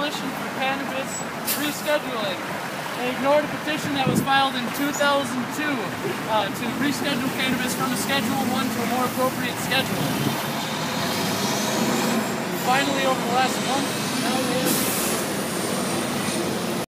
coalition for cannabis rescheduling. They ignored a petition that was filed in 2002 to reschedule cannabis from a Schedule 1 to a more appropriate schedule. Finally, over the last month, now